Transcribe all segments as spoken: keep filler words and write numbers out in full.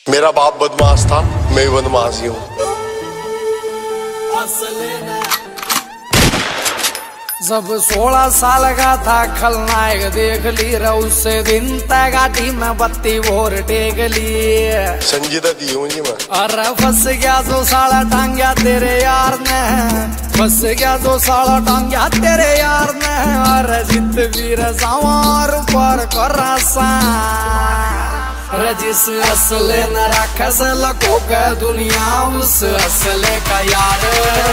मेरा बाप बदमाश था, मैं भी बदमाश ही हूँ। जब सोलह साल का था खलनायक देख ली रे, उससे दिन तय गाड़ी में बत्ती भोर टेक ली। संजीदा दी हूँ जी मैं। अरे फंस गया जो साला टांग्या तेरे यार ने, फंस गया जो साला टांग्या तेरे यार ने। अरे जित वीर सवार पर करासा जिस असले न रखस लको के दुनिया, उस असले का यार,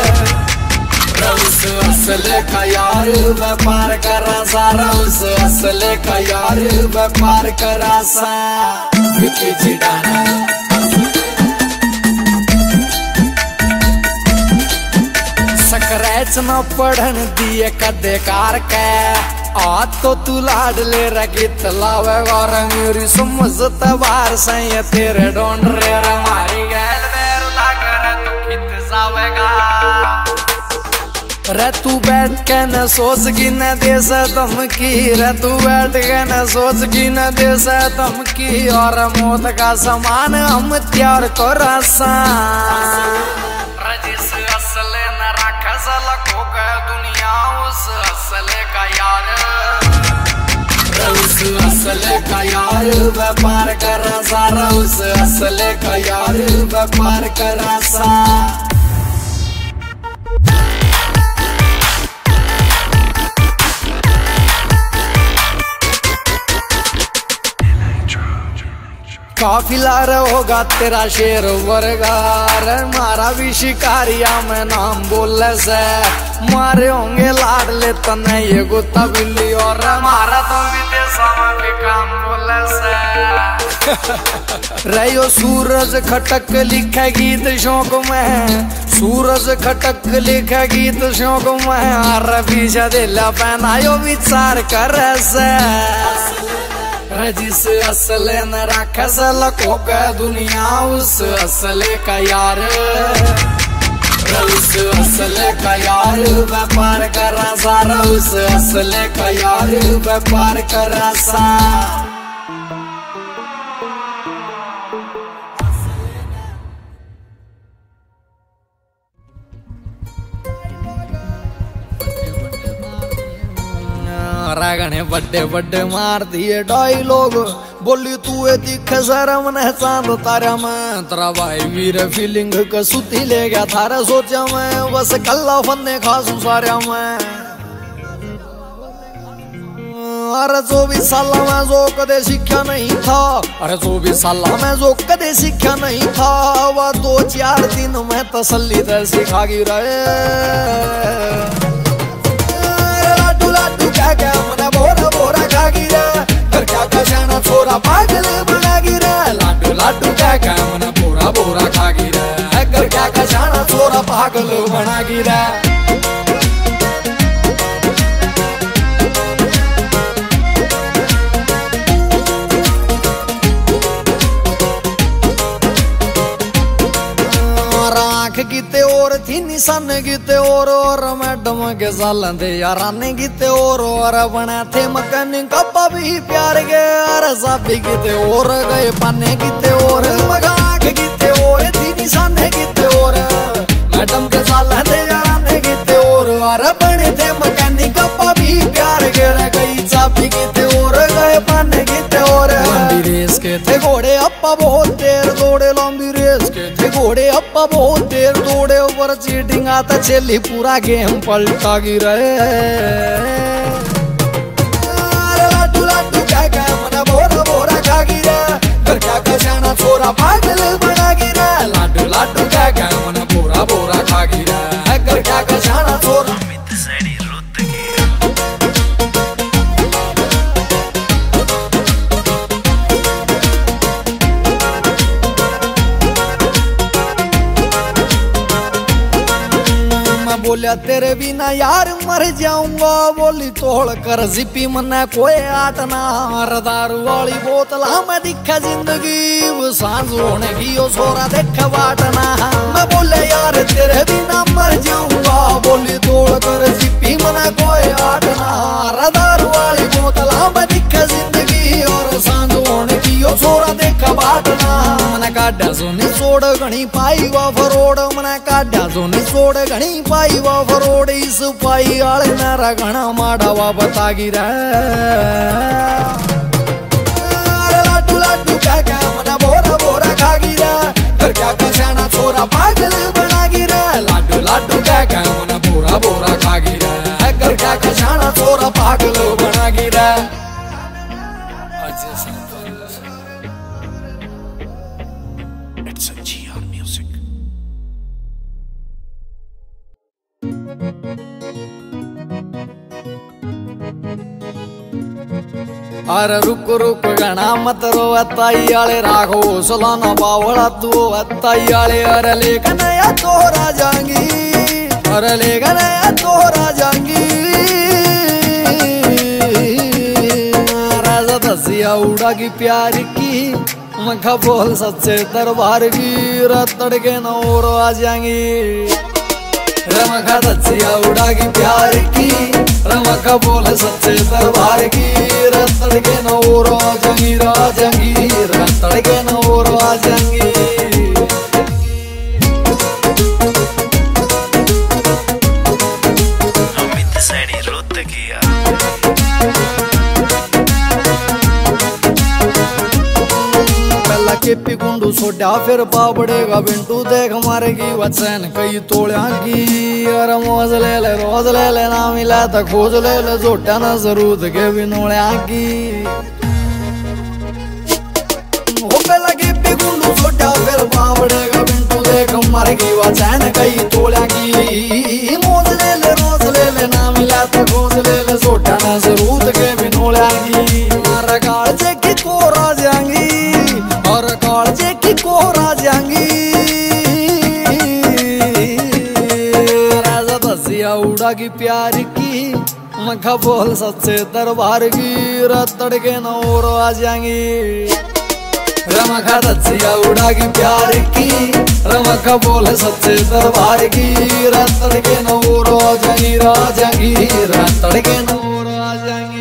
उस असले का यार व्यापार करा सारा, उस असले का यार व्यापार करा सा। स्क्रैच न पढ़न दिए कदे कार के, आज तो तू लाड ले रगित लावे और मेरी समझ तबार से तेरे ढूंढ रे हमारी गैल बेर लाकर तू खित जावेगा। रे तू बैठ के न सोच की न दे से धमकी, रे तू बैठ के न सोच की न दे से धमकी। और मौत का समान हम त्यार को रसा, जिस असले न रखस लको के दुनिया, उस असले का यार, उस असले का यार व्यापार करा सारा, उस असले का यार व्यापार करा सा। काफिला होगा तेरा शेर वर्गार, मारा भी शिकारिया में नाम बोले से। मारे होंगे लाड ले तने ये गुत्ता बिल्ली, और मारा तो विदेशों में भी काम बोले से। रहो सूरज खटक लिखे गीत शौक में, सूरज खटक लिखे गीत शौक में। अरे पीछे दिला पहनायो विचार कर से, जिस असले न रखस लको के दुनिया, उस असले का यार, उस असले का यार व्यापार करा सारा, उस असले का यार व्यापार करा सा। रागने बड्डे बड्डे मार दिए डायलॉग, बोली तू दिखे शर्म ने चांद तारा में। तेरा भाई वीर फीलिंग का सुती ले गया थारा सोचा मैं, बस कल्ला फन्ने खासू सारा मैं। अरे चौबीस साल में जो कदे सीखा नहीं था, अरे चौबीस साल में जो कदे सीखा नहीं था, वह दो चार दिन में तसल्ली से सिखा गी रहे। क्या मना बोरा बोरा खा गिरा, घर क्या कशाना छोरा पागल बना गिरा। लाडू लाडू क्या क्या मना बोरा बोरा खा गिरा, घर क्या कशाना छोरा पागल बना गिरा। गीते और थी निशान गीते और और मैडम के सालन थे याराने गीते और और बना थे मकान कप्पा भी प्यार के। अरे साबी गीते और गए पाने गीते और मगाक गीते और थी निशान गीते और मैडम के सालन थे याराने गीते और और बने थे मकान कप्पा भी प्यार के। गई साबी गीते और गए पाने गीते और लंबी रेस के थे घोड़े अप्पा बहुत देर दौड़े, लंबी रेस के थे घोड़े अप्पा बहुत देर दौड़े। ऊपर चीटिंग आता चली पूरा गेम पलटा गिरे। लाडू लाडू क्या क्या मना बोरा बोरा खा गिरा, घर क्या कशाना छोरा पागल बना गिरा। लाडू लाडू क्या क्या मना बोरा बोरा खा गिरा, घर क्या कशाना छोरा। बोलिया तेरे बिना यार मर जाऊंगा, बोली तोड़ कर जिपी मना कोई आट ना। दारू वाली बोतल हमें दिखा जिंदगी, वो सांझ होने की ओ छोरा देखा बाटना। मैं बोले यार तेरे बिना मर जाऊंगा, बोली तोड़ कर जिपी मना कोई आट ना। दारू वाली बोतल हमें दिखा जिंदगी, और सांझ होने की ओ छोरा देखा बाटना। मैंने कहा काढ़ा सोनी सोड़ घनी पाई वा फरोड़ मना काढ़ा सोनी सोड़ घनी पाई वा फरोड़ इस पाई आले नारा घना माड़ा वा बता गिरा लाडू लाडू क्या क्या मना बोरा बोरा खा गिरा कर क्या कशाना छोरा पागल बना गिरा लाडू लाडू क्या क्या मना बोरा बोरा खा गिरा कर क्या कशाना छोरा पागल बना गिरा It's a G R music. अरे रुक रुक गणा मत रो अताई आले राघो सलाना बावड़ा तू अताई आले अरे लेकिन या तोरा जाएंगी अरे लेकिन या तोरा जाएंगी राजा दसिया उड़ा की प्यार की मखा बोल सच्चे दरबार की रतड़ के नौर आ जाएंगी रमखा दसिया उड़ा की प्यार की रमखा बोल सच्चे दरबार की रतड़ के नौर आ जाएंगी राजांगी रतड़ के नौर आ जाएंगी अमित सैनी रुत किया केपी गुंडू सोडा फिर पापड़ेगा बिंटू देख मारेगी वचन कई तोड़ा की अरे मौज ले ले रोज ले ले ना मिला तो खोज ले ले जोटा ना जरूरत के बिनोड़ा की हो पहला केपी गुंडू सोडा फिर पापड़ेगा बिंटू देख मारेगी वचन कई तोड़ा की मौज ले ले रोज ले ले ना मिला तो खोज ले ले जोटा ना जरूरत के बिनोड़ा की मारा काल की कोरा जाएंगी और कालजे की कोरा जाएंगी राजा दसिया उड़ा की प्यार की मखा बोल सच्चे दरबार की रतड़ के नौर आ जाएंगी रमखा दसिया उड़ा की प्यार की रमखा बोल सच्चे दरबार की रतड़ के नौर आ जाएंगी राजांगी रतड़ के नौर आ जाएंगी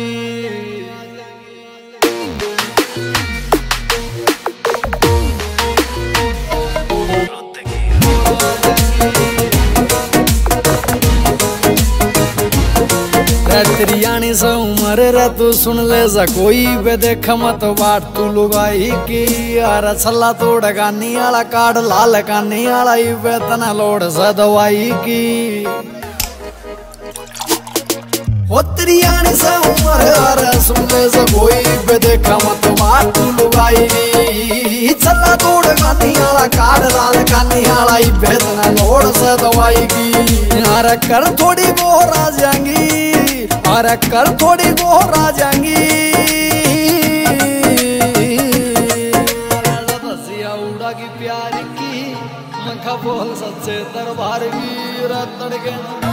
त्रियाणी से उमर रे तू सुन ले जा कोई बे देख मत बाट तू लुगाई की अरे छल्ला तोड़ गानी आला काट लाल कानी आला वेतना लोड से दवाई की ओ त्रियाणी से उमर रे सुन ले जा कोई बे देख मत बाट तू लुगाई छल्ला तोड़ गानी आला काट लाल कानी आला वेतना लोड से दवाई की अरे कर थोड़ी बोर आ जाएंगी अरे कर थोड़ी बोर आ जाएंगी दसिया उड़ा की प्यार की मखा बोल सच्चे दरबार की रतड़ के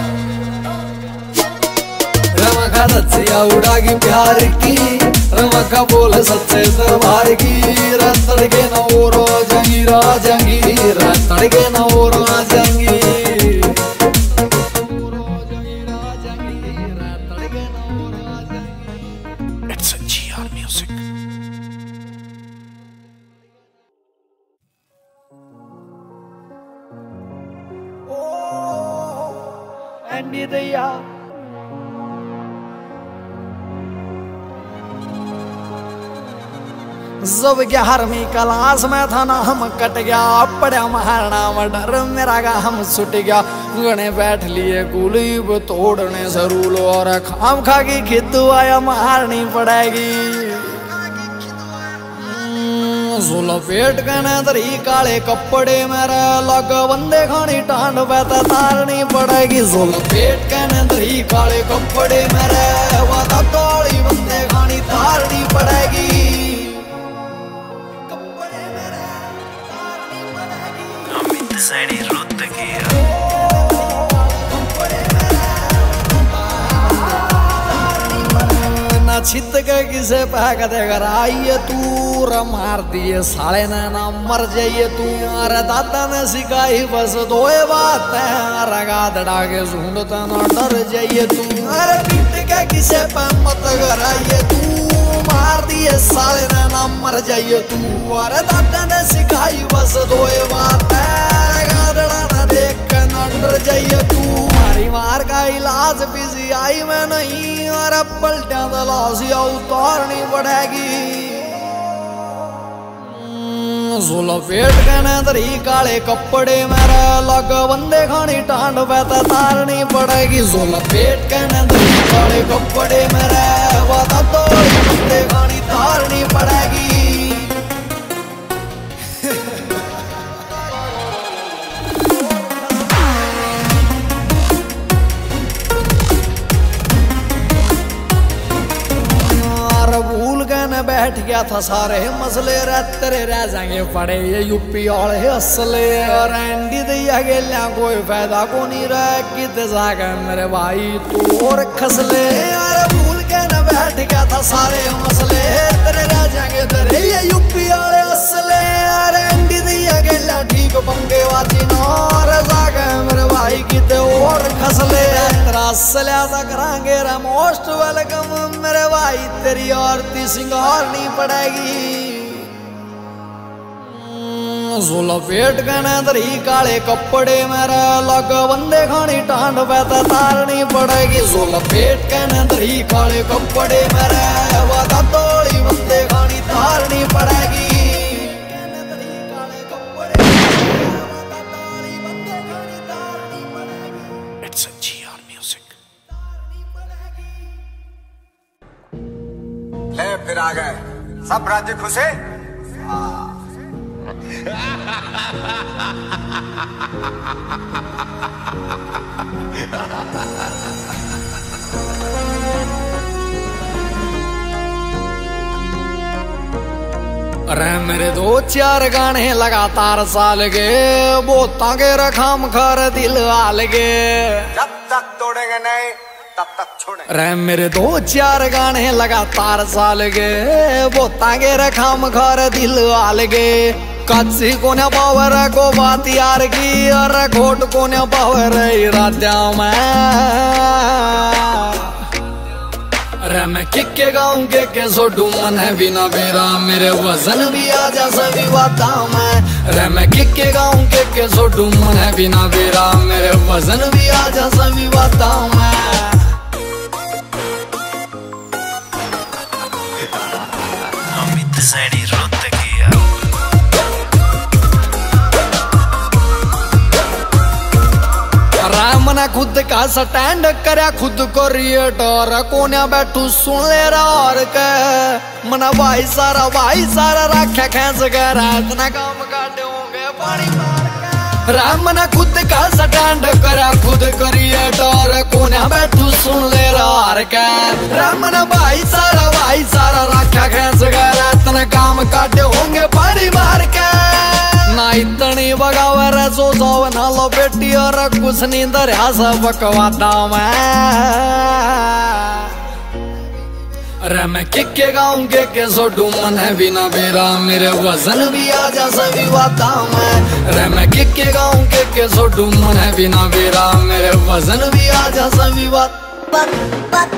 रमखा दसिया उड़ा की प्यार की रमखा बोल सच्चे दरबार की रतड़ के नौर आ जाएंगी राजांगी रतड़ के नौर आ जाएंगी It's a G R music. Oh, Andy Daya. जब ग्यारहवीं क्लास में था ना हम कट गया पढ़ा महाराणा में डर मेरा गा हम छुट गया गणे बैठ लिए कुलीब तोड़ने जरूर और खाम खा की खिद्दू आया मारनी पड़ेगी सोलह पेट कहने तरी काले कपड़े मेरे लग बंदे खानी टांड बैता तारनी पड़ेगी सोलह पेट कहने तरी काले कपड़े मेरे वादा तोड़ी बंदे खानी तारनी पड़ेगी अमित सैनी रुत किया छित के किसे पैक देकर आइए तू र मार दिए साले ने ना मर जाइए तू अरे दादा ने सिखाई बस दो बात है रगा दड़ा के झूंडता ना डर जाइए तू अरे पीट के किसे पे मत कर आइए तू मार दिए ये साले ने ना मर जाइए तू। अरे दादा ने सिखाई बस दो बात गादड़ा ना देख के ना डर जाइए तू। मारी मार का इलाज पीसी आई में नहीं और पलटा दलासिया उतारनी पड़ेगी। सोलह पेट के नदरी काले कपड़े मेरे लग बंदे खानी टांड पे तारनी पड़ेगी। सोलह पेट के नदरी काले कपड़े मेरे वादा तो बंदे खानी तारनी पड़ेगी। बैठ गया था सारे मसले तेरे रह जाएंगे पड़े ये यूपी वाले असले। और एंडी दिया गेलिया कोई फायदा को नहीं रहा किते जाके मेरे भाई तू और खसले। यार भूल के न बैठ गया था सारे मसले तेरे रह जाएंगे तेरे ये यूपी वाले असले। और एंडी दिया गेलिया ठीक पंगे बाजी और जाके मेरे भाई किते और खसले। तेरा असलिया सा करांगे रे मोस्ट वेलकम मेरे भाई तेरी आरती सिंगार नहीं पड़ेगी। सोलह पेट के नदरी काले कपड़े मेरे लग बंदे खानी टांड पे तारनी पड़ेगी। सोलह पेट के नदरी काले कपड़े मेरे वादा तोड़ी बंदे खानी तारनी पड़ेगी। It's a G R music. ले फिर आ गए सब राज्य खुशे। अरे मेरे दो चार गाने लगातार साल के बोता के रखाम खर दिल आल के। जब तक तोड़ेंगे नहीं तब तक छोड़ेंगे। अरे मेरे दो चार गाने लगातार साल के बोता के रखाम खर दिल आल के। कच्ची को न पावर को बात यार की और खोट को न पावर इरादा में। अरे मैं किक्के गाऊं के के सोडू मन है बिना बेरा मेरे वजन भी आ जा सभी बाता में। अरे मैं किक्के गाऊं के के सोडू मन है बिना बेरा मेरे वजन भी आ जा सभी बाता में। अमित सैनी रुत किया। मना खुद का स्टैंड करया खुद को रिएटर कोन्या बैठू सुन ले और के मना भाई सारा भाई सारा रखा खेस कर इतना काम काटे होंगे पानी मार के। राम मना खुद का स्टैंड करया खुद को रिएटर कोन्या बैठू सुन ले और के। राम मना भाई सारा भाई सारा रखा खेस कर इतना काम काटे होंगे पानी मार के। ना इतनी बगावर सो सो ना लो बेटी और कुछ नहीं दरिया सब बकवादा में। अरे मैं किक्के गाऊं के के सोडू मन है बिना बेरा मेरे वजन भी आ जा सभी बाता में। अरे मैं किक्के गाऊं के के सोडू मन है बिना बेरा मेरे वजन भी आ जा सभी बात बात बात।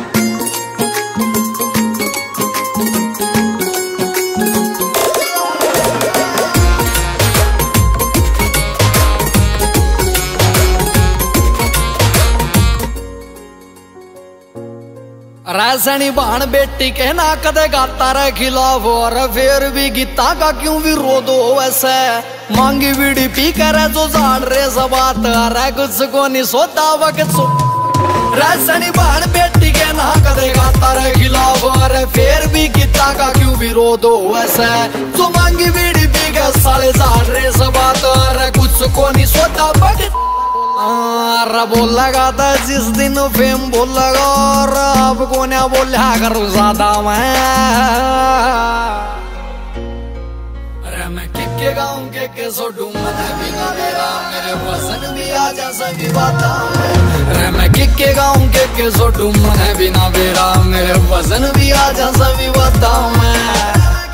रासनी बाण बेटी के ना कदे गाता रे खिलाफ और फिर भी गीता का क्यों विरोध हो वैसे। मांगी बीड़ी पी कर जो जान रे सबात अरे कुछ को नहीं सोता वक्त सो। रासनी बाण बेटी के ना कदे गाता रे खिलाफ और फिर भी गीता का क्यों विरोध हो वैसे। जो मांगी बीड़ी पी के साले जान रे सबात अरे कुछ को नहीं सोता वक्त। बोल लगा था जिस दिन फेम बोल लगा और अब को न बोला करूँ ज्यादा मैं। अरे मैं किक्के गाऊं के के सोडू मन है बिना बेरा मेरे वजन भी आ जा सभी बाता में। अरे मैं किक्के गाऊं के के सोडू मन है बिना बेरा मेरे वजन भी आ जा सभी बाता में।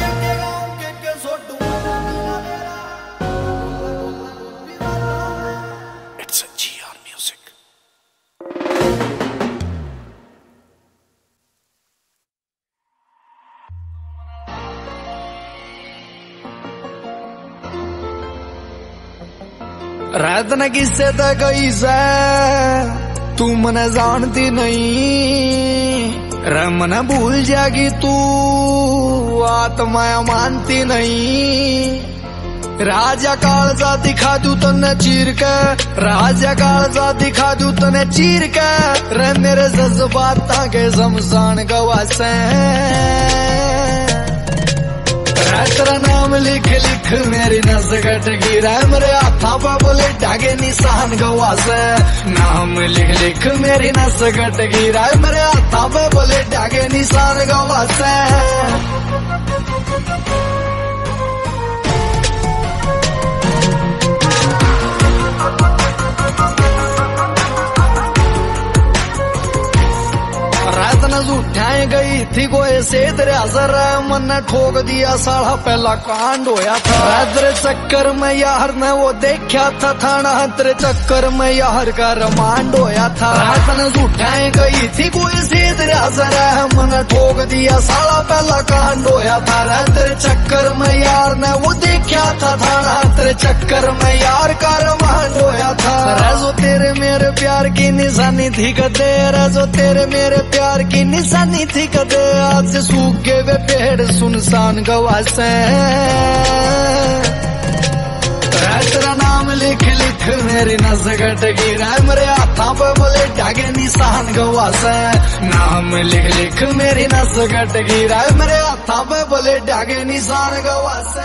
It's a G R music. रात न किससे तक कैसे तू मन जानती नहीं, रमन भूल जागी तू आत्मा मानती नहीं। राजा कालजा दिखा दू तने चीर के, राजा कालजा दिखा दू तने चीर के, रे मेरे जज्बात के शमशान गवासे। तेरा नाम लिख लिख मेरी नस कट गिरा, मेरे हाथा पर बोले धागे निशान गवासे। नाम लिख लिख मेरी नस कट गिरा, मेरे हाथा पर बोले धागे निशान गवासे। रात न उठाए गई थी कोई से तेरे असर, मन ने ठोक दिया साला पहला कांड होया था। तेरे चक्कर में यार ने वो देखा था थाना, तेरे चक्कर में यार का रमांड होया था। रात न उठाए गई थी कोई से तेरे असर, मन ने ठोक दिया साला पहला कांड होया था। तेरे चक्कर में यार ने वो देखा था थाना, तेरे चक्कर में यार का रमांड होया था। जो तेरे मेरे प्यार की निशानी थी कदे, जो तेरे मेरे प्यार की निशानी थी कदे, आज से सूख गए वे पेड़ सुनसान गवासे। तेरा नाम लिख लिख मेरी नस कट गिरा, मेरे हाथा पे बोले धागे निशान गवासे। नाम लिख लिख मेरी नस कट गिरा, मेरे हाथा पे बोले धागे निशान गवासे।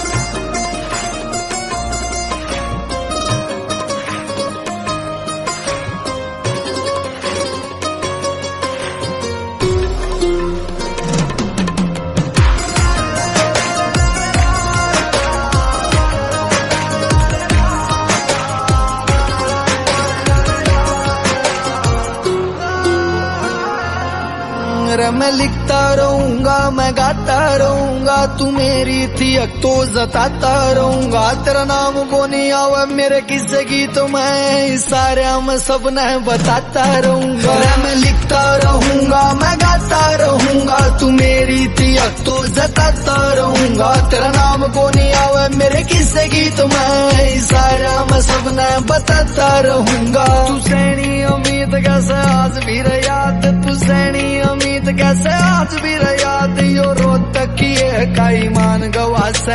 मैं लिखता रहूंगा, मैं गाता रहूंगा, तू मेरी थी अब तो जताता रहूंगा। तेरा नाम को नहीं आवे मेरे किस्से की तो मैं सारे में सब ने बताता रहूंगा। मैं लिखता रहूंगा, मैं गाता रहूंगा, तू मेरी थी अब तो जताता रहूंगा। तेरा नाम को नहीं आवे मेरे किस्से की तो मैं सारे में सब ने बताता रहूंगा। तू सैनी उम्मीद कैसे आज भी याद, तू सैनी उम्मीद कैसे आज भी याद, यो रोत किए का ईमान गवासे।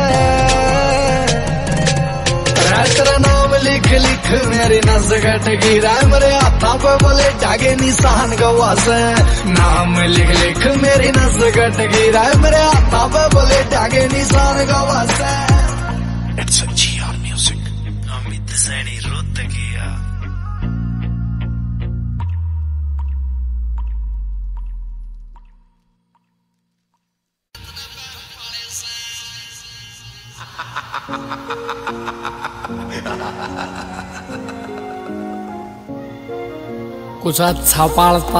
तेरा नाम लिख लिख मेरी नस कट गिरा, मेरे हाथा पे बोले धागे निशान गवासे। नाम लिख लिख मेरी नस कट गिरा, मेरे हाथा पे बोले धागे निशान गवासे। It's a G R music. Amit Saini Rohatkiya. कुछ अच्छा पालता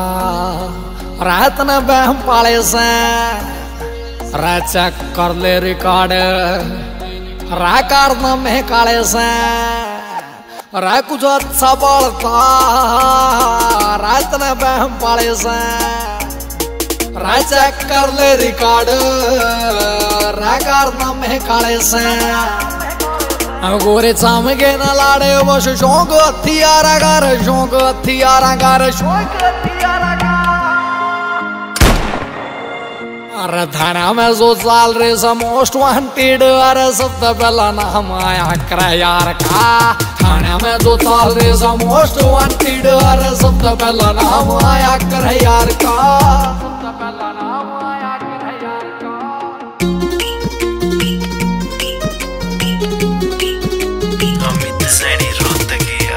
रात न बहम पाले से, रा चेक कर ले रिकॉर्ड, रा कार न में काले से, रा कुछ अच्छा पालता रात न बहम पाले से, रा चेक कर ले रिकॉर्ड, रा कार न में काले से। गोरे चाम के न लाड़े बस शौक हथियारा कर, शौक हथियारा कर, शौक हथियारा कर। अरे थाना में जो साल रे मोस्ट वांटेड, अरे सबसे पहला नाम आया कर यार का। थाना में जो साल रे मोस्ट वांटेड, अरे सबसे पहला नाम आया कर यार का, सबसे पहला नाम आया कर यार का। सैनी रोहतकिया।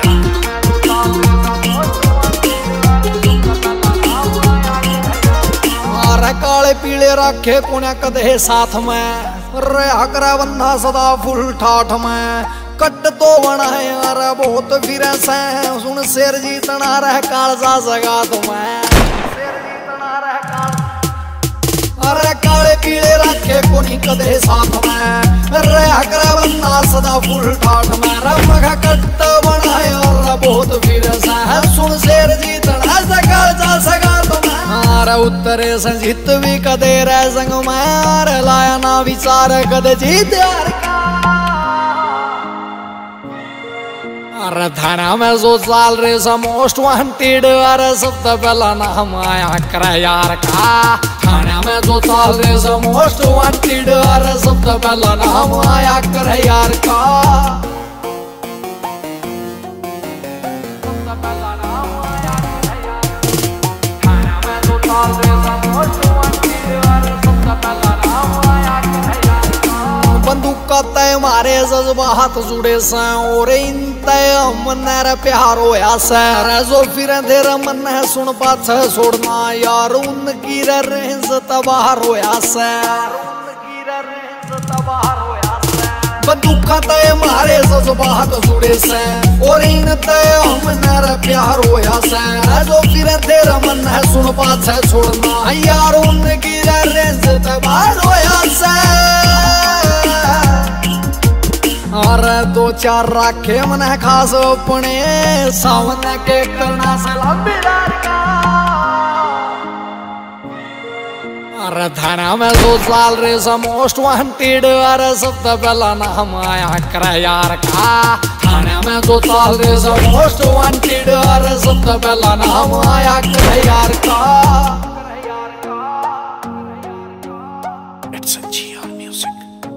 अरे काले पीले रखे कुने कदे साथ में, रहा करा बंदा सदा फुल ठाठ में। कट तो बना है अरे बहुत फिर से, सुन शेर जीतना रह कालजा जगा तुम्हें, शेर जीतना रह काल। अरे काले पीले रखे कोनी कदे साथ में, रहा करा बंदा सदा फुल ठाठ में। रमगा कट बनाए और बहुत फिर से, सुन शेर जीतना सगा जा सगा तुम्हें। अरे उत्तरे संजीत भी कदे रह संग में, अरे लाया ना विचार कदे जीत यार का। अरे थाना में जो साल रे सा मोस्ट वांटेड, अरे सबसे पहला नाम आया करे यार का। थाना में जो साल रे सा मोस्ट वांटेड, अरे सबसे पहला नाम आया करे यार का। सबसे पहला नाम आया करे यार। थाना में जो साल रे सा मोस्ट वांटेड, अरे सबसे पहला नाम आया करे यार का। बंदूक का तय मारे जज्बात जुड़े से और इन तय मन रे प्यार होया सर। जो फिर अंधेर मन है सुन पाछ छोड़ना यार, उनकी रेंज तबार होया सर। उनकी रेंज तबार होया सर। बंदूक का तय मारे जज्बात जुड़े से और इन तय मन रे प्यार होया सर। जो फिर अंधेर मन है सुन पाछ छोड़ना यार, उनकी रेंज तबार होया सर। अरे दो चार राखे मन खास अपने सामने के करना सलामीदार का। अरे थाना में दो साल रे सा मोस्ट वांटेड, अरे सबसे पहला नाम आया करे यार का। थाना में दो साल रे सा मोस्ट वांटेड, अरे सबसे पहला नाम आया करे यार का। It's a G R music.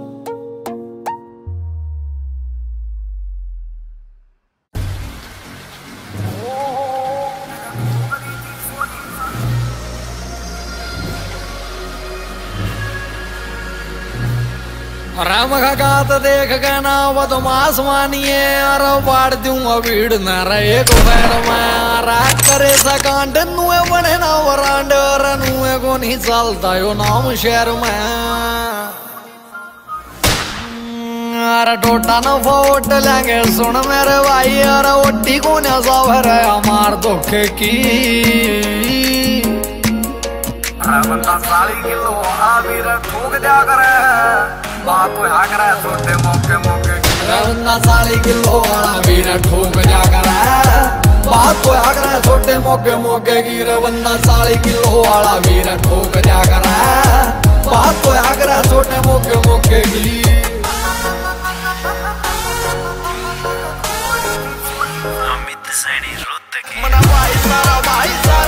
Ram घात देख के ना बदमाश मानिए, अरे बाढ़ दूंगा भीड़ न रहे को पैर में। रात करे सकांड नुए बने ना वरांड, अरे नुए को नहीं चलता यो नाम शहर में। अरे टोटा न फोट लेंगे सुन मेरे भाई, अरे ओटी को न सावर हमार धोखे की। बंदा साली किलो आबिर ठोक जा करे, बात तो हाँ करे छोटे मौके मौके। बंदा साली किलो आबिर ठोक जा करे, बात तो हाँ करे छोटे मौके मौके की। बंदा साली किलो वाला वीर ठोक जा करे, बात तो हाँ करे छोटे मौके मौके की। अमित सैनी रुद्र के मना भाई सारा भाई सारा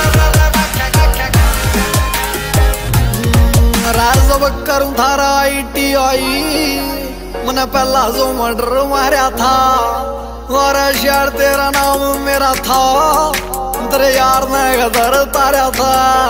राजब करूं थारा आई टी आई। मैंने पहला जो मर्डर मारा था और शहर तेरा नाम मेरा था, तेरे यार ने गदर तारा था।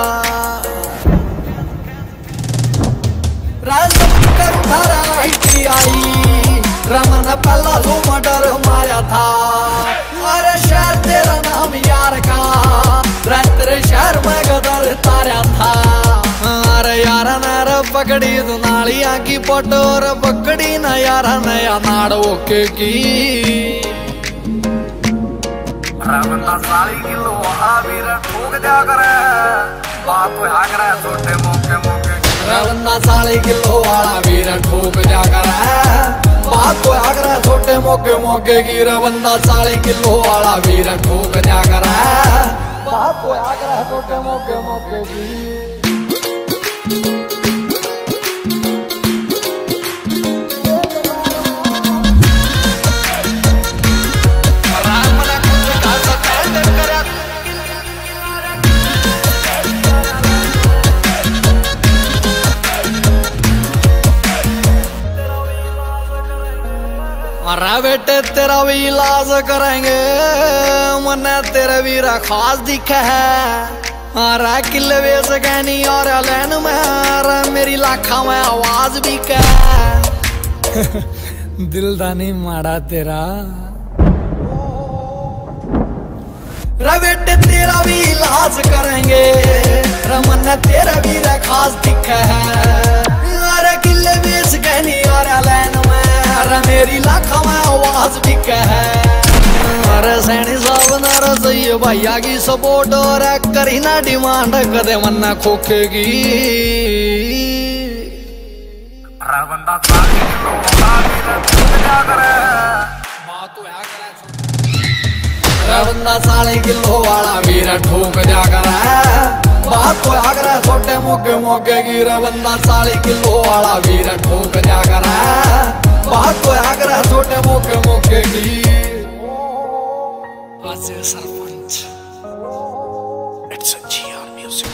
राजब करूं थारा आई टी आई, रमन पहला जो मर्डर मारा था और शहर तेरा नाम यार का। तेरे शहर में गदर तारा था। अरे यार नार पकड़ी तो नालियां की पटोर पकड़ी ना यार नया नाड़ ओके की। बंदा साली किलो आबिर ठोक जा करे, बात तो हाँ करे छोटे मौके मौके। बंदा साली किलो वाला वीर ठोक जा करे, बात तो हाँ करे छोटे मौके मौके की। बंदा साली किलो वाला वीर ठोक जा करे, बात तो हाँ करे छोटे मौके मौके की। अरे बेटे तेरा भी इलाज करेंगे, मने तेरा वीरा खास दिखा है। अरे किले वेस कहनी और लैन में, अरे मेरी लाखा में आवाज भी कह। दिलदानी माड़ा तेरा। रे बेटे तेरा भी इलाज करेंगे, रमन तेरा वीरा खास दिखा है। अरे किले वेस कहनी और लैन में, अरे मेरी लाखा में आवाज भी कह। अरे सैनी साहब नारा सही भैया की सपोर्ट और करी ना डिमांड कदे मन्ना खोखेगी। बंदा साली किलो आबिर ठोक जा करे, बात तो है करे। बंदा साली किलो वाला वीर ठोक जा करे, बात तो है करे छोटे मौके मौके की। बंदा साली किलो वाला वीर ठोक जा करे, बात तो है करे छोटे मौके मौके की। Azir Sarpanch. It's a G R music.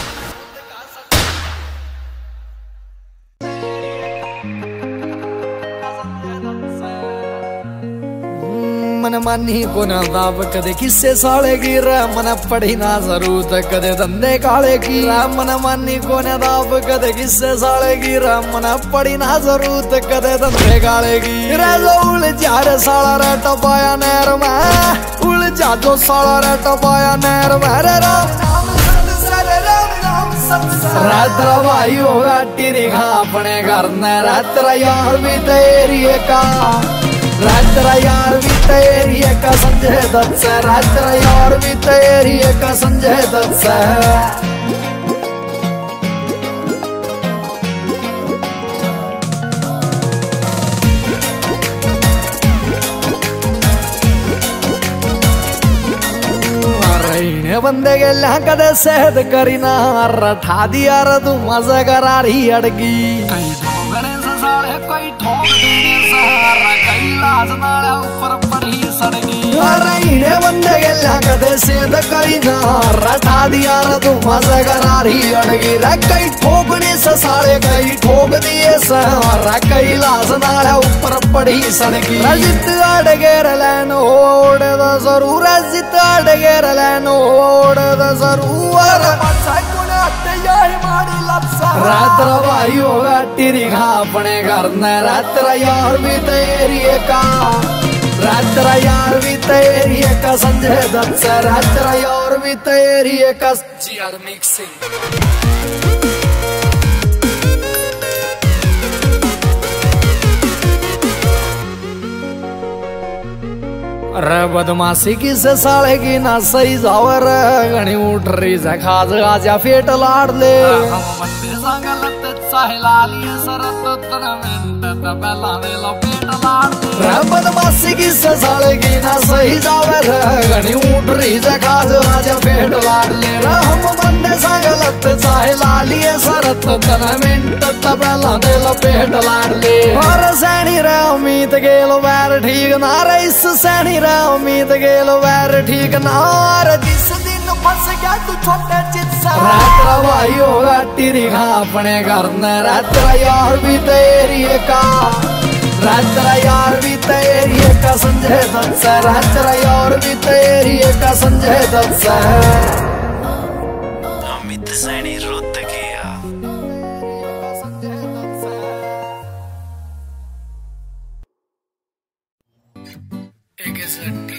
मन मानी को ना दाब कदे किस्से साले की रा मन पढ़ी ना जरूरत कदे धंधे काले की रा मन मानी को ना दाब कदे किस्से साले की रा मन पढ़ी ना जरूरत कदे धंधे काले की रे जो उलझा रे साला रे टपाया नहर में उलझा जो साला रे टपाया नहर में रे राम नाम सत सरे राम नाम सत सरे रात्रा भाई होगा टीरी खा अपने घर ने रात्रा यार भी तेरी का रात्रा यार भी तेरी का संजय दत्त से रात्रा यार भी तेरी का संजय दत्त से अरे बंदे के ला कदे सेहत करी ना रठा दिया रे तू मजा करारी अड़गी कई ठोकने से साले कोई ठोक देने से कई लाज नाले ऊपर पड़ी सड़गी अरे बंदे के ला कदे सेहत करी ना रठा दिया रे तू मजा करारी अड़गी रे कई ठोकने से साले कई ठोक दिए से कई लाज नाले ऊपर पड़ी सड़गी जित अड़गे रैन ओड़ दा जरूर जित अड़गे रैन ओड़ दा जरूर रात्रा भाई होगा टीरी खा अपने घर ने रात्रा यार भी तेरी का रात्रा यार भी तेरी का संजय दत्त से रात्रा यार भी तेरी का जी आर मिक्सिंग अरे बदमाशी की से साले की ना सही जावर घनी उठ रही से खाज आजा फेट लाड़ ले हम बंदे संगलत साहिला लिए सरत तर मिनट तबला दे लो पेट लाड़ रे बदमाशी की से साले की ना सही जावर घनी उठ रही से खाज आजा फेट लाड़ ले रे हम बंदे संगलत साहिला लिए सरत तर मिनट तबला दे लो पेट लाड़ ले और सैनी रे उम्मीद गेलो बैर ठीक ना रे इस सैनी उम्मीद गेलो वैर ठीक नार जिस दिन फंस गया तू छोटे चित सा रात्रा भाई होगा टीरी खा अपने घर ने रात्रा यार भी तेरी का रात्रा यार भी तेरी का संजय दत्त से रात्रा यार भी तेरी का संजय दत्त से अमित सैनी रुद्र किया एक सट्टी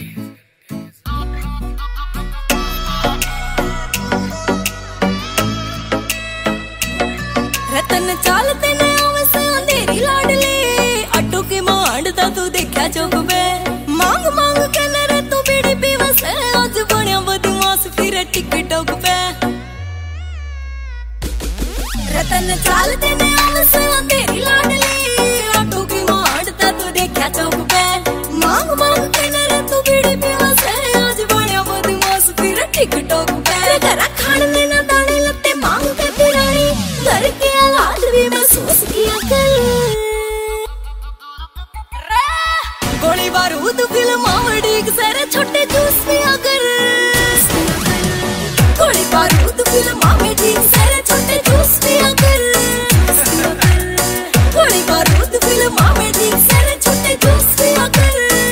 रतन चालते न आवसे अंधेरी लाडली अड्डू की मांड ता तू देखा चौक पे मांग मांग के नरे तू बीड़ी पीवस आज बनिया बदमाश फिर टिकटॉक पे रतन चालते न आवसे अंधेरी लाडली अड्डू की मांड ता तू देखा चौक पे मांग मांग के नरे तू बीड़ी पीवस आज बनिया बदमाश फिर टिकटॉक पे घर खाने ना दाने लत्ते मांग के फिराई घर के हालात भी महसूस किया कर गोली बारूद फिल्म आवड़ीक सारे छोटे जूस पिया कर गोली बारूद फिल्म आवड़ीक सारे छोटे जूस पिया कर गोली बारूद फिल्म आवड़ीक सारे छोटे जूस पिया कर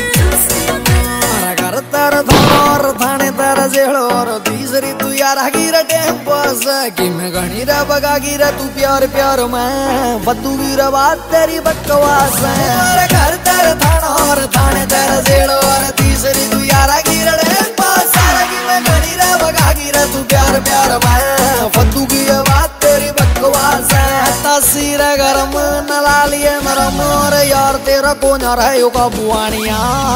घर तर थार थाने तर जेड़ोर तीसरी तू यार गिर टेम्पस कि मैं घनी रे बगा गिर तू प्यार प्यार में बद्दू गिर बात तेरी बकवास है घर तर थानोर थाने तर जेड़ोर तीसरी तू यार गिर टेम्पस कि मैं घनी रे बगा गिर तू प्यार प्यार में बद्दू गिर बात तेरी बकवास है तस्वीर गरम नला लिए नरम और यार तेरा कौन रहे का बुआनिया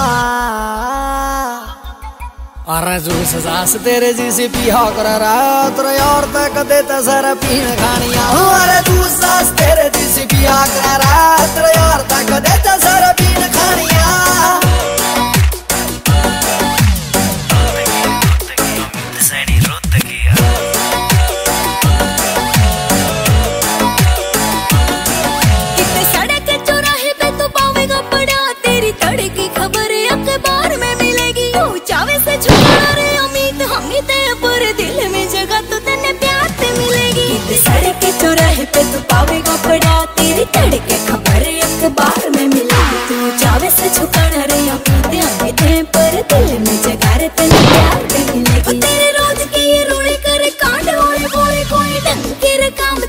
अरे जूस सास तेरे जैसे पिया कर रात और तक देता सारा पीन खानिया अरे जूस सास तेरे जैसे पिया कर रात और तक देता सारा पीन खानिया अमित सैनी रुद्र किया कितने सड़क चौराहे पे तो पावेगा बड़ा तेरी तड़की खबर अखबार में मिलेगी चावे से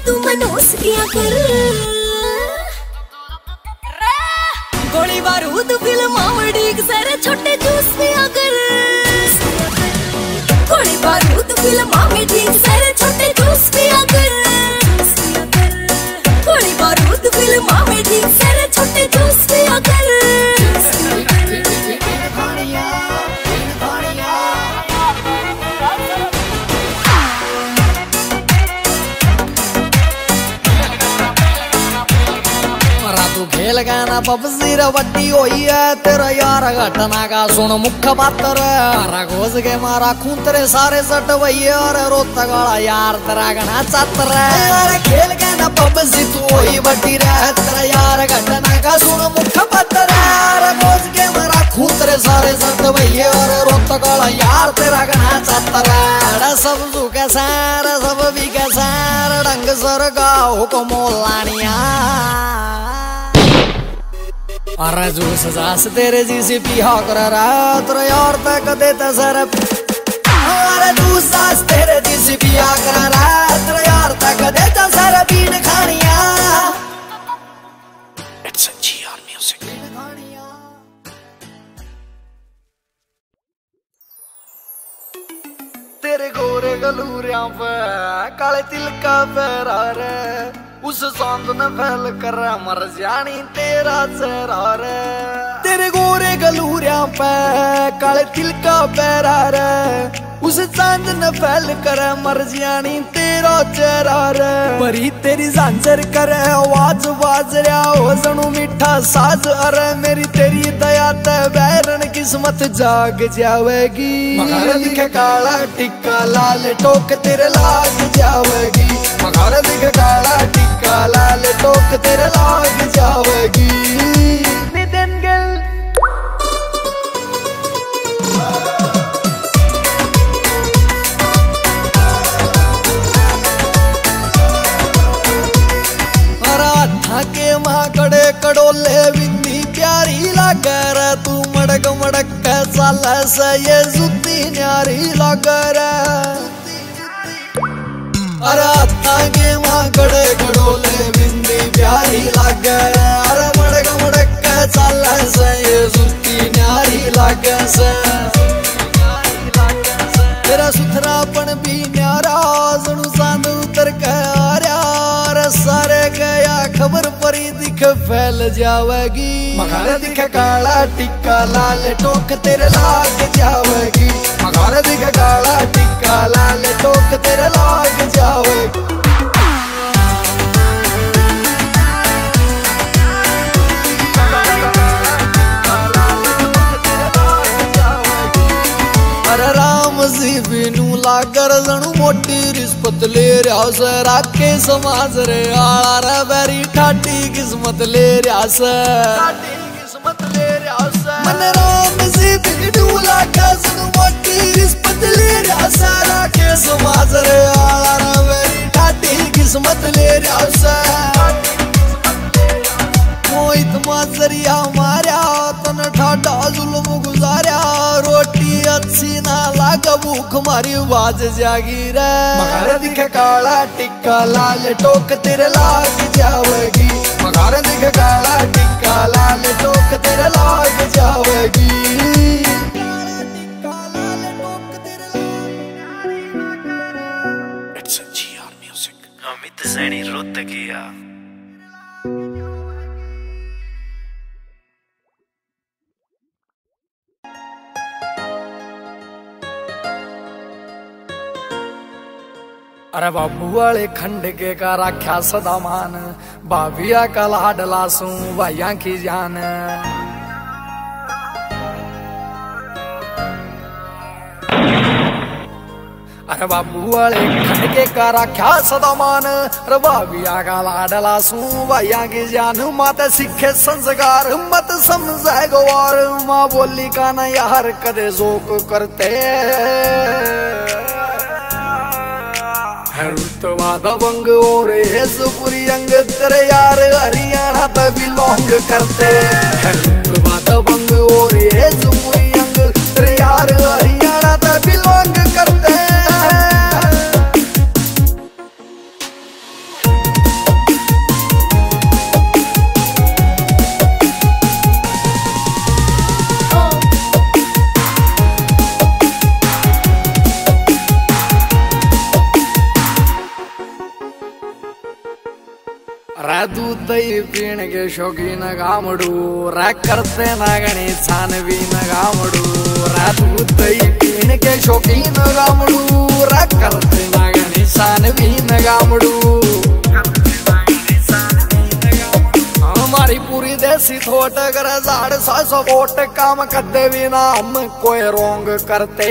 तू मनोस किया कर। गोली बारूद फिल्म आवड़ीक सर छोटे जूस पिया कर। गोली बारूद फिल्म आवड़ीक सर छोटे जूस पिया कर। गोली बारूद फिल्म आवड़ीक सर छोटे जूस पिया कर। तू खेल गाना पबजी वड्डी होई है तेरा यार घटना का सुन मुख बातर हरा घोष के मारा खून तेरे सारे सट वही और रोता गाला यार तेरा गना चातर है। खेल गाना पबजी तू होई वड्डी रे तेरा यार घटना का सुन मुख बातर हरा घोष के मारा खून तेरे सारे सट वही और रोता गाला यार तेरा गना चातर है। सब तू कैसा सब भी कैसा रंग सर गाओ को मोलानिया अरे जूस जास तेरे जी से पिया कर रात यार तक देता सर। अरे जूस जास तेरे जी से पिया कर रात यार तक देता सर बीन खानिया। It's a G R music. तेरे गोरे गलूरिया पे काले तिल का पैरा रे उस सांद न फैल कर मर जानी तेरा चेहरा रे। तेरे गोरे गलूरिया पे काले तिल का पैरा रे उस चांद न फैल कर मर जानी तेरा चेहरा रे। परी तेरी झांझर करे आवाज बाज रहा हो जणू मीठा साज अरे मेरी तेरी दया ते बैरन किस्मत जाग जावेगी। मगर दिखे काला टिक्का लाल टोक तेरे लाग जावेगी। मगर दिखे काला टिक्का लाल टोक तेरे लाग जावेगी। नितिन गिल के माँ कड़े कड़ोले बिंदी प्यारी लागर तू मड़क मड़क साल से ये जुती न्यारी लागर। अरे के माँ कड़े कड़ोले बिंदी प्यारी लागर अरे मड़क मड़क साल से ये जुती न्यारी लागर से। तेरा सुथरापन भी न्यारा सुनु सांद उतर कर सारे गया खबर परी दिख फैल जावेगी। मगर दिख काला टिक्का लाल टोक तेरे लाग जावेगी। मगर दिख काला टिक्का लाल टोक तेरे लाग जावेगी। अरे राम जी बिनू लागर जणू मोटी रिश्वत ले रहा से राखे समाज रे आला रे बेरी ठाटी किस्मत ले रहा से किस्मत ले रहा से। मन राम जी बिनू लागर जणू मोटी रिश्वत ले रहा से राखे समाज रे आला रे बेरी ठाटी किस्मत ले रहा से। मोहित माजरिया मारा तन ठाडा जुल्म गुजारा रोटी अच्छी ना लाग भूख मारी बाज जागी रे। मगर दिखे काला टिक्का लाल टोक तेरे लाग जावेगी। मगर दिखे काला टिक्का लाल टोक तेरे लाग जावेगी। It's a G R music. Amit Saini रुत किया। अरे बाबू वाले खंड के का राख्या सदा मान भाभिया का लाडला सू भाइया की जान। अरे बाबू वाले खंड के का राख्या सदा मान अरे भाभिया का लाडला सू भाइया की जान। माता सिखे संस्कार मत समझे गवार माँ बोली का न यार कदे जोक करते। रुतवा दबंग और हेसपुरी अंग तेरे यार हरियाणा पे बिलोंग करते। रुतवा दबंग और हेसपुरी अंग तेरे यार हरियाणा पे बिलोंग करते। रे दूध दही पीण के शौकीन गामड़ू रे करते ना गणी छानबीन गामड़ू रे दूध दही पीण के शौकीन गामड़ू रे करते ना गणी छानबीन गामड़ू। हमारी पूरी देसी थोट कर साढ़ सौ सौ वोट काम करते भी ना हम कोई रोंग करते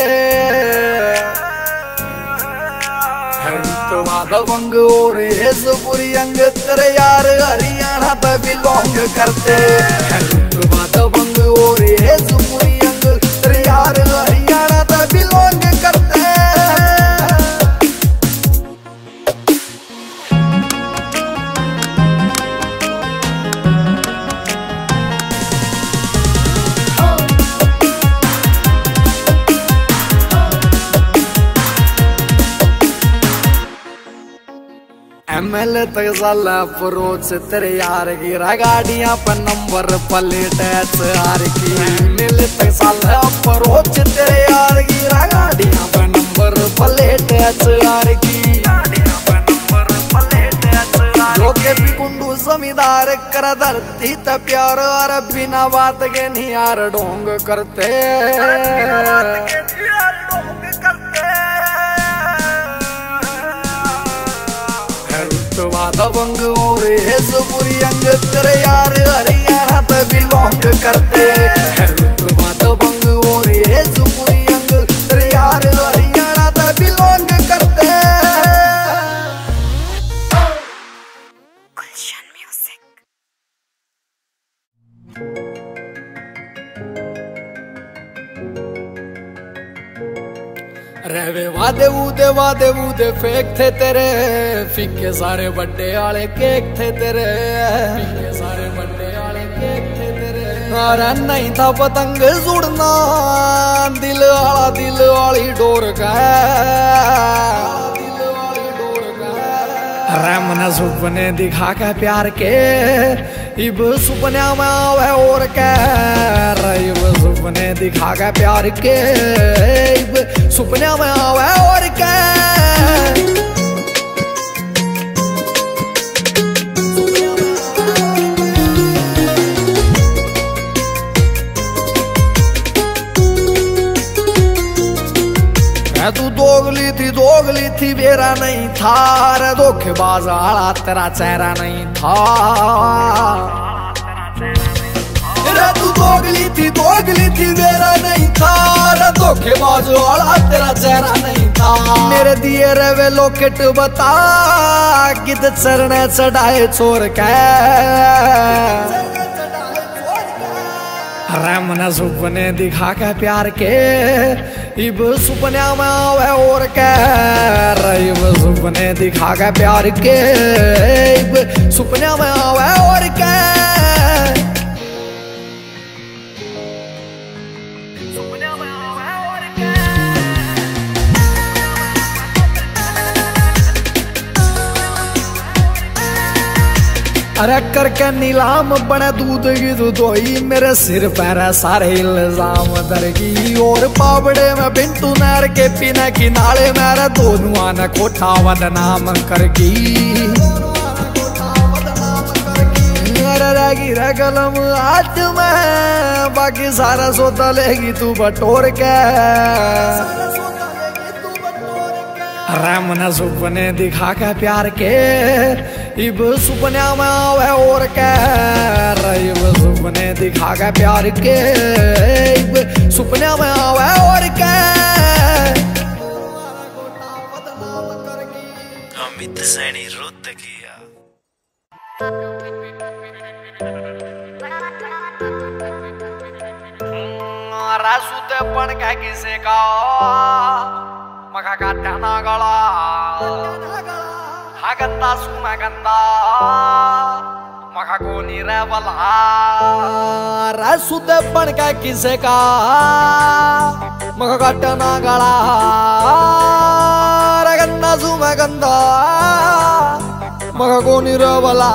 तो माधवंग और पूरी अंग तेरे यार हरियाणा पे बिलोंग करते तो माधवंग और पूरी अंग तेरे यार हरियाणा पे बिलोंग करते। एमएलए तक साला अप्रोच तेरे यार की गाड़ियां पर नंबर प्लेट आर की एमएलए तक साला अप्रोच तेरे यार की गाड़ियां पर नंबर प्लेट आर की जो के भी कुंडू जमींदार कर धरती त प्यार और बिना बात के नहीं यार ढोंग करते तो माधवंग और पूरी अंग तेरे यार हरियाणा पे बिलोंग करते तो माधवंग और पूरी अंग तेरे यार हरियाणा पे बिलोंग करते। गुलशन म्यूजिक। रे वादे वूदे वादे वूदे फेक थे तेरे फिक्के सारे बड्डे आले केक थे तेरे फिक्के सारे बड्डे आले केक थे तेरे। अरे नहीं था पतंग जुड़ना दिल आला दिल वाली डोर का दिल वाली डोर का रे मना सुपने दिखा के प्यार के इब सुपने में आवे और क्या इब सुपने दिखा के प्यार के इब सुपने में आवे और क्या तू दोगली थी दोगली थी मेरा नहीं था रे धोखेबाज आला तेरा चेहरा नहीं था रे तू दोगली थी दोगली थी मेरा नहीं था रे धोखेबाज आला तेरा चेहरा नहीं था। मेरे दिए रे वे लोकेट बता कित चरने चढ़ाए छोड़ के रे मना सुपने दिखा के प्यार के इब सुपने में आवे और क्या इब सुपने दिखा के प्यार के इब सुपने में आवे और क्या सुपने में आवे और क्या। अरे करके नीलाम बने दूध की दुधोई मेरे सिर पर सारे इल्जाम दरगी और पावड़े में बिंटू नहर के पीने किनारे मेरे दोनों ने कोठा बदनाम करगी रहेगी रे कलम हाथ में बाकी सारा सोता लेगी तू बटोर के रे मना सुपने दिखा के प्यार के इब सुपने में आवे और क्या इब सुपने दिखा के प्यार के इब सुपने में आवे और क्या। अमित सैनी रोहतकिया। रासूते पण क्या किसे का मका काटा ना गला हा गंदा सुमा गंदा मका कोनी रे वाला रासूते पण क्या किसे का मका काटा ना गला रे गंदा सुमा गंदा मका कोनी रे वाला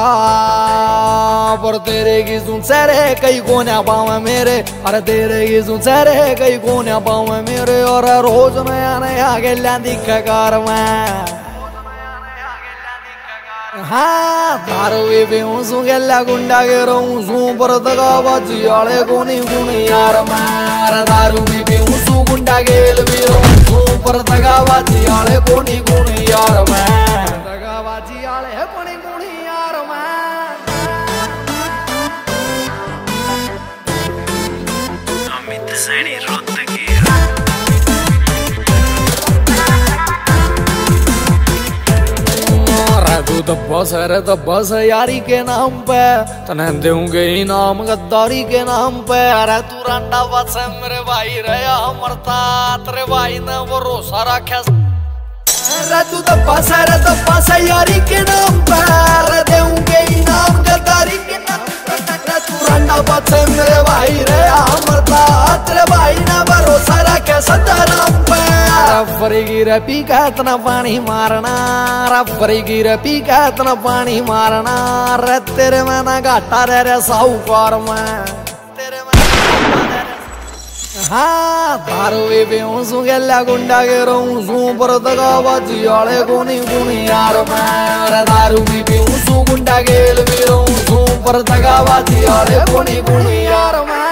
पर तेरे की सुन सरे कई कोन्या पावे मेरे अरे तेरे की सुन सरे कई कोन्या पावे मेरे और रोज नया नया गेल्या दिख कर मैं हाँ तारो वे बेऊसू गेला गुंडा के रहूं पर दगा बाजी आले कोनी गुनी यार मार दारू भी बेऊसू गुंडा गेल भी रहूं पर दगा बाजी आले कोनी गुनी यार मार दगा बाजी आले कोनी गुनी यार मार अमित सैनी रुद्र की तू तो बस है रे तो बस है यारी के नाम पे तने दूंगे इनाम गद्दारी के नाम पे। अरे तू रांडा बस है मेरे भाई रया मरता तेरे भाई ने भरोसा रखा। अरे तू तो बस है रे तो बस है यारी के नाम पे अरे दूंगे इनाम गद्दारी के नाम पे। तू रांडा बस है मेरे भाई रया मरता तेरे भाई ने भरोसा रखा सदा नाम पे। रफरी गिर पी का इतना पानी मारना रफरी गिर पी का इतना पानी मारना रे तेरे में ना घाटा रे रे साहूकार में तेरे में हाँ तारो वे बेऊसू गेला गुंडा के रहूं पर दगा बाजी आले कोनी गुनी यार मैं। अरे दारू भी बेऊसू गुंडा गेल भी रहूं पर दगा बाजी आले कोनी गुनी यार मैं।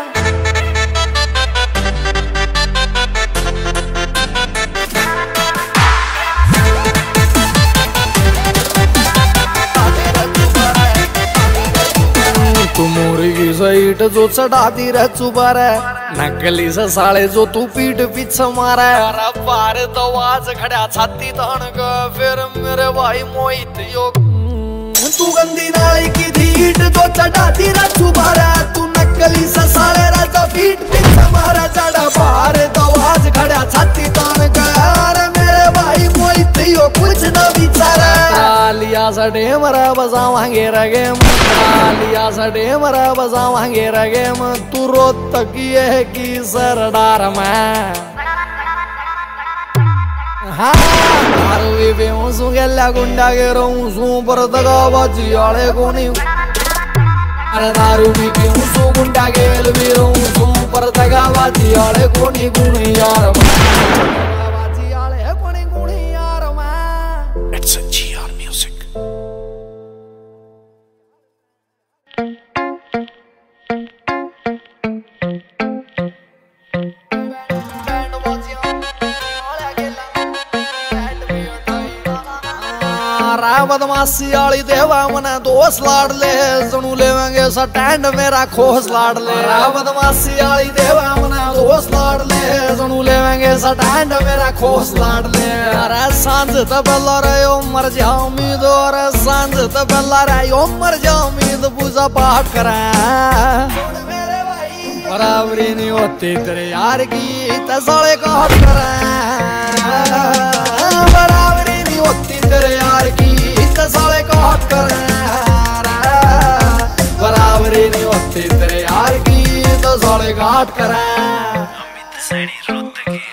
तू मोरी की साइट जो चढ़ाती रह चुबा रे नकली से साले जो तू पीठ पीछे मारा है। अरे पारे तो आज खड़ा छाती तान का फिर मेरे भाई मोहित योग तू गंदी नाली की धीट जो चढ़ाती रह चुबा रे तू नकली से साले रे तो पीठ पीछे मारा चढ़ा पारे तो आज खड़ा छाती तान का अरे मेरे भाई मोहित योग कुछ न बिचारा लिया सडे मरा बजावांगे रगे लिया सडे मरा बजावांगे रगे तू रोत तकिए की सरदार में। हाँ तारो वे बेऊसू गेला गुंडा के रहूं पर दगा बाजी आले कोनी अरे दारू भी बेऊसू गुंडा गेल भी रहूं पर दगा बाजी आले कोनी गुनी यार बाजी आले कोनी गुनी यार में। It's a G R music. बदमाशी आली देवा मने दोस्त लाड़ ले सुनू लेवेंगे स्टैंड मेरा खोस लाड़ ले। बदमाशी आली देवा मने दोस्त लाड़ ले सुनू लेवेंगे स्टैंड मेरा खोस लाड़ ले। अरे सांझ तो बेला रे मर जा उम्मीद और सांझ तो बेला रे मर जा उम्मीद पूजा पाठ करे बराबरी नहीं होती तेरे यार की तसाले का हट करे बराबरी नहीं होती तेरे यार की साले को हट करे बराबरी नहीं होती तेरे यार की तो साले का हट करे। अमित सैनी रुद्र की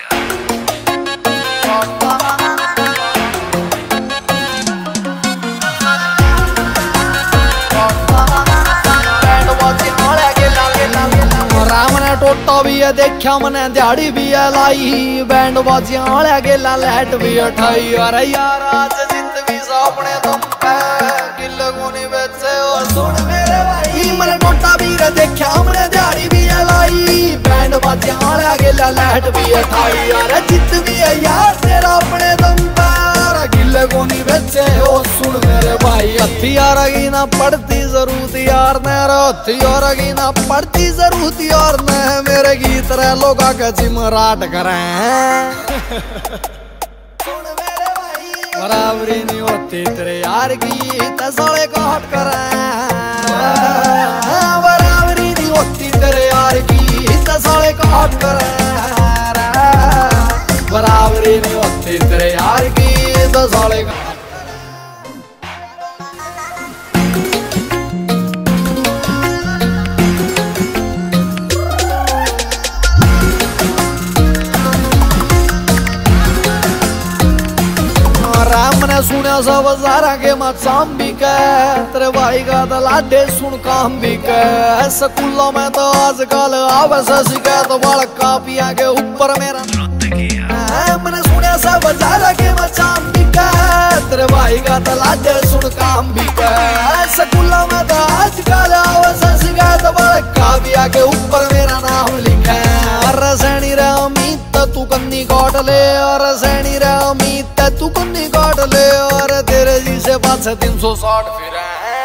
राम ने टोटा भी है देखा मैंने दिहाड़ी भी है लाई बैंड बाजियां वाले गेला लैट भी उठाई। अरे यार आज जित भी अपने तुम पे किले कोनी बेचे और सुन मेरे भाई मैंने टोटा भी है देखा मैंने दिहाड़ी भी है लाई बैंड बाजियां वाले गेला लैट भी उठाई। अरे जित भी है यार तेरा अपने तुम पे किले कोनी बेचे ओ सुन मेरे भाई हथियार की ना पड़ती जरूरत यार ने हथियार की ना पड़ती जरूरत यार ने मेरे गीत रे लोगा का जिमराट करें बराबरी नहीं होती तेरे यार की तसाले को हट करें बराबरी नहीं होती तेरे यार की तसाले को हट करें बराबरी नहीं होती तेरे यार की तसाले को सुनिया सब सारा के मचाम भी कह तेरे भाई का तो लाडे सुन काम भी कह स्कूलों में तो आजकल आवे से शिकायत वाला कापिया के ऊपर मेरा मैंने सुनिया सब सारा के मचाम भी का तेरे भाई का तलाज सुन काम भी कर स्कूलों में तो आजकल शिकायत बड़का भी आके ऊपर मेरा नाम लिखा और सैनी रे अमित तू कन्नी काट ले और सैनी रे अमित तू कन्नी काट ले और तेरे जी से बात से तीन सौ साठ फिर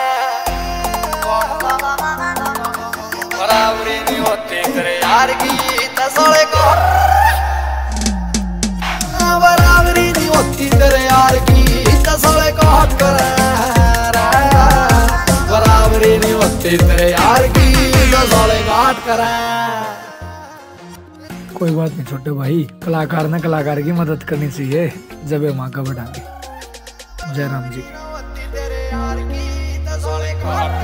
बराबरी नहीं होती तेरे यार की तसले को बराबरी नहीं होती तेरे यार की तसले को हट कर बराबरी नहीं होती तेरे यार की तसले को हट कर। कोई बात नहीं छोटे भाई, कलाकार ने कलाकार की मदद करनी चाहिए जब ये माँ का बढ़ा। जय राम जी।